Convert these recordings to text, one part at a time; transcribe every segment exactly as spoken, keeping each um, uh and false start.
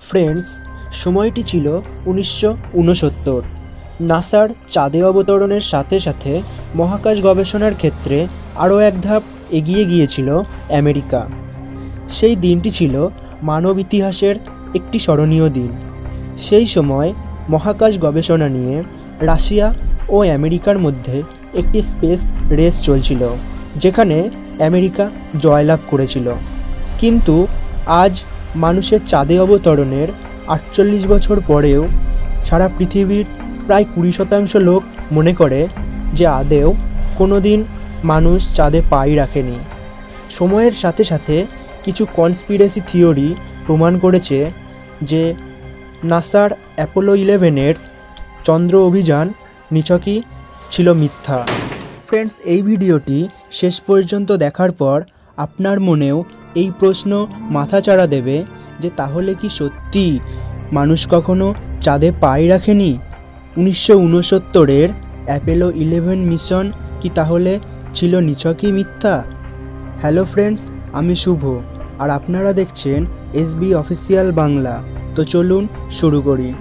Friends, সময়টি ছিল উনিশশো ঊনসত্তর। নাসার চাঁদে অবতরণের সাথে সাথে মহাকাশ গবেষণার ক্ষেত্রে আরও এক ধাপ এগিয়ে গিয়েছিল আমেরিকা। সেই দিনটি ছিল মানব ইতিহাসের একটি স্মরণীয় দিন। সেই সময় মহাকাশ গবেষণা নিয়ে রাশিয়া ও আমেরিকার মধ্যে একটি স্পেস রেস চলছিল, যেখানে আমেরিকা জয়লাভ করেছিল। কিন্তু আজ মানুষের চাঁদে অবতরণের আটচল্লিশ বছর পরেও সারা পৃথিবীর প্রায় কুড়ি শতাংশ লোক মনে করে যে আদেও কোনো দিন মানুষ চাঁদে পাই রাখেনি। সময়ের সাথে সাথে কিছু কনস্পিরেসি থিওরি প্রমাণ করেছে যে নাসার অ্যাপোলো ইলেভেনের চন্দ্র অভিযান নিছকই ছিল মিথ্যা। ফ্রেন্ডস, এই ভিডিওটি শেষ পর্যন্ত দেখার পর আপনার মনেও এই প্রশ্ন মাথাচাড়া দেবে যে তাহলে কি সত্যি মানুষ কখনো চাঁদে পাই রাখেনি? উনিশশো ঊনসত্তরের অ্যাপোলো ইলেভেন মিশন কি তাহলে ছিল নিছকই মিথ্যা? হ্যালো ফ্রেন্ডস, আমি শুভ আর আপনারা দেখছেন এসবি অফিসিয়াল বাংলা। তো চলুন শুরু করি।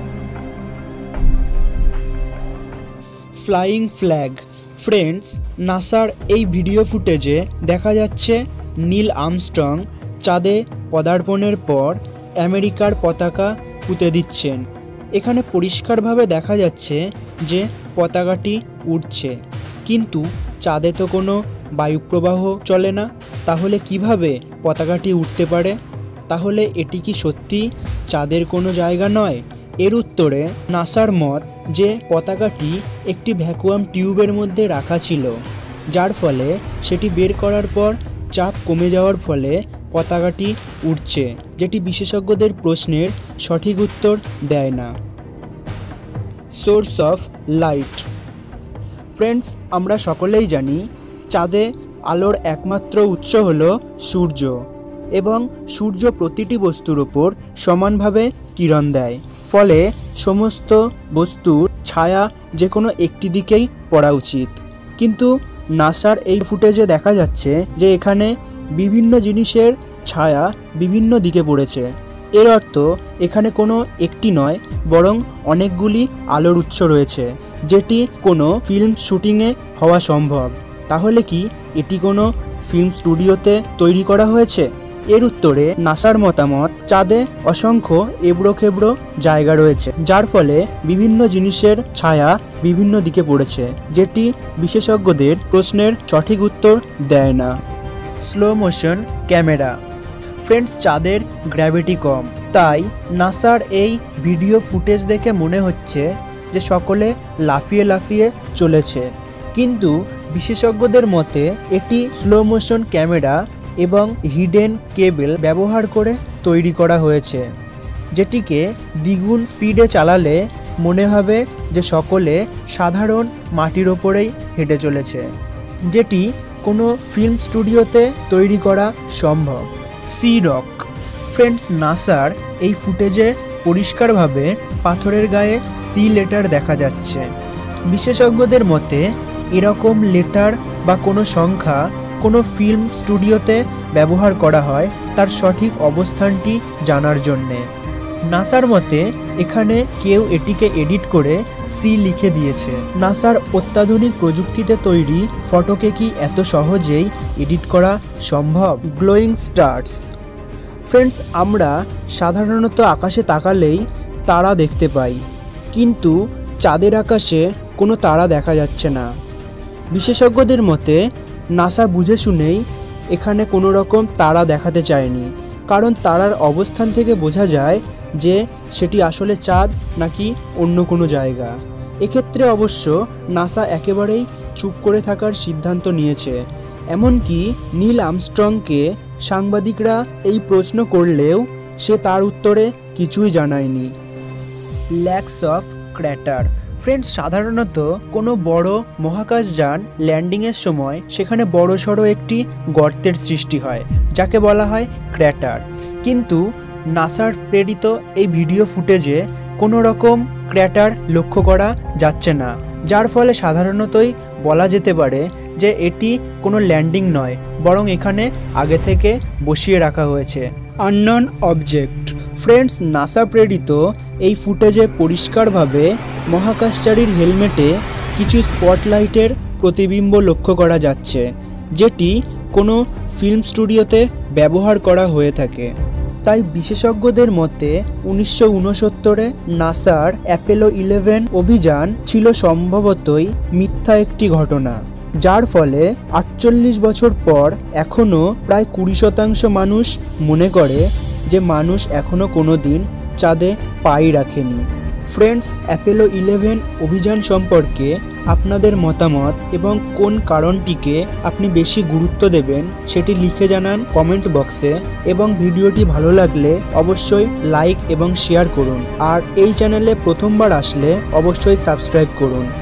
Flying flag. ফ্রেন্ডস, নাসার এই ভিডিও ফুটেজে দেখা যাচ্ছে নীল আর্মস্ট্রং চাঁদে পদার্পণের পর আমেরিকার পতাকা পুঁতে দিচ্ছেন। এখানে পরিষ্কারভাবে দেখা যাচ্ছে যে পতাকাটি উড়ছে, কিন্তু চাঁদে তো কোনো বায়ুপ্রবাহ চলে না, তাহলে কিভাবে পতাকাটি উঠতে পারে? তাহলে এটি কি সত্যি চাঁদের কোনো জায়গা নয়? এর উত্তরে নাসার মত যে পতাকাটি একটি ভ্যাকুয়াম টিউবের মধ্যে রাখা ছিল, যার ফলে সেটি বের করার পর চাপ কমে যাওয়ার ফলে পতাকাটি উঠছে, যেটি বিশেষজ্ঞদের প্রশ্নের সঠিক উত্তর দেয় না। Source of light. ফ্রেন্ডস, আমরা সকলেই জানি চাঁদে আলোর একমাত্র উৎস হলো সূর্য, এবং সূর্য প্রতিটি বস্তুর ওপর সমানভাবে কিরণ দেয়, ফলে সমস্ত বস্তুর ছায়া যে কোনো একটি দিকেই পড়া উচিত। কিন্তু নাসার এই ফুটেজে দেখা যাচ্ছে যে এখানে বিভিন্ন জিনিসের ছায়া বিভিন্ন দিকে পড়েছে। এর অর্থ এখানে কোনো একটি নয়, বরং অনেকগুলি আলোর উৎস রয়েছে, যেটি কোনো ফিল্ম শুটিংয়ে হওয়া সম্ভব। তাহলে কি এটি কোনো ফিল্ম স্টুডিওতে তৈরি করা হয়েছে? এর উত্তরে নাসার মতামত, চাঁদে অসংখ্য এবড়ো খেবড়ো জায়গা রয়েছে, যার ফলে বিভিন্ন জিনিসের ছায়া বিভিন্ন দিকে পড়েছে, যেটি বিশেষজ্ঞদের প্রশ্নের সঠিক উত্তর দেয় না। Slow motion camera. ফ্রেন্ডস, চাঁদের গ্র্যাভিটি কম, তাই নাসার এই ভিডিও ফুটেজ দেখে মনে হচ্ছে যে সকলে লাফিয়ে লাফিয়ে চলেছে, কিন্তু বিশেষজ্ঞদের মতে এটি স্লো মোশন ক্যামেরা এবং হিডেন কেবল ব্যবহার করে তৈরি করা হয়েছে, যেটিকে দ্বিগুণ স্পিডে চালালে মনে হবে যে সকলে সাধারণ মাটির ওপরেই হেঁটে চলেছে, যেটি কোনো ফিল্ম স্টুডিওতে তৈরি করা সম্ভব। C rock. ফ্রেন্ডস, নাসার এই ফুটেজে পরিষ্কারভাবে পাথরের গায়ে সি লেটার দেখা যাচ্ছে। বিশেষজ্ঞদের মতে এরকম লেটার বা কোনো সংখ্যা কোনো ফিল্ম স্টুডিওতে ব্যবহার করা হয় তার সঠিক অবস্থানটি জানার জন্যে। নাসার মতে এখানে কেউ এটিকে এডিট করে সি লিখে দিয়েছে। নাসার অত্যাধুনিক প্রযুক্তিতে তৈরি ফটোকে কি এত সহজেই এডিট করা সম্ভব? Glowing stars. ফ্রেন্ডস, আমরা সাধারণত আকাশে তাকালেই তারা দেখতে পাই, কিন্তু চাঁদের আকাশে কোনো তারা দেখা যাচ্ছে না। বিশেষজ্ঞদের মতে নাসা বুঝে শুনেই এখানে কোনো রকম তারা দেখাতে চায়নি, কারণ তারার অবস্থান থেকে বোঝা যায় যে সেটি আসলে চাঁদ নাকি অন্য কোনো জায়গা। এক্ষেত্রে অবশ্য নাসা একেবারেই চুপ করে থাকার সিদ্ধান্ত নিয়েছে। এমনকি নীল আর্মস্ট্রংকে সাংবাদিকরা এই প্রশ্ন করলেও সে তার উত্তরে কিছুই জানায়নি। Lakhs of crater. ফ্রেন্ডস, সাধারণত কোনো বড় মহাকাশযান ল্যান্ডিংয়ের সময় সেখানে বড় সড়ো একটি গর্তের সৃষ্টি হয়, যাকে বলা হয় ক্র্যাটার। কিন্তু নাসার প্রেরিত এই ভিডিও ফুটেজে কোনো রকম ক্র্যাটার লক্ষ্য করা যাচ্ছে না, যার ফলে সাধারণতই বলা যেতে পারে যে এটি কোনো ল্যান্ডিং নয়, বরং এখানে আগে থেকে বসিয়ে রাখা হয়েছে। Unknown object. ফ্রেন্ডস, নাসা প্রেরিত এই ফুটেজে পরিষ্কারভাবে মহাকাশচারীর হেলমেটে কিছু স্পটলাইটের প্রতিবিম্ব লক্ষ্য করা যাচ্ছে, যেটি কোনো ফিল্ম স্টুডিওতে ব্যবহার করা হয়ে থাকে। তাই বিশেষজ্ঞদের মতে উনিশশো উনসত্তরে নাসার অ্যাপোলো ইলেভেন অভিযান ছিল সম্ভবতই মিথ্যা একটি ঘটনা, যার ফলে আটচল্লিশ বছর পর এখনও প্রায় কুড়ি শতাংশ মানুষ মনে করে যে মানুষ এখনও কোনো দিন চাঁদে পাই রাখেনি। ফ্রেন্ডস, অ্যাপোলো ইলেভেন অভিযান সম্পর্কে আপনাদের মতামত এবং কোন কারণটিকে আপনি বেশি গুরুত্ব দেবেন সেটি লিখে জানান কমেন্ট বক্সে, এবং ভিডিওটি ভালো লাগলে অবশ্যই লাইক এবং শেয়ার করুন। আর এই চ্যানেলে প্রথমবার আসলে অবশ্যই সাবস্ক্রাইব করুন।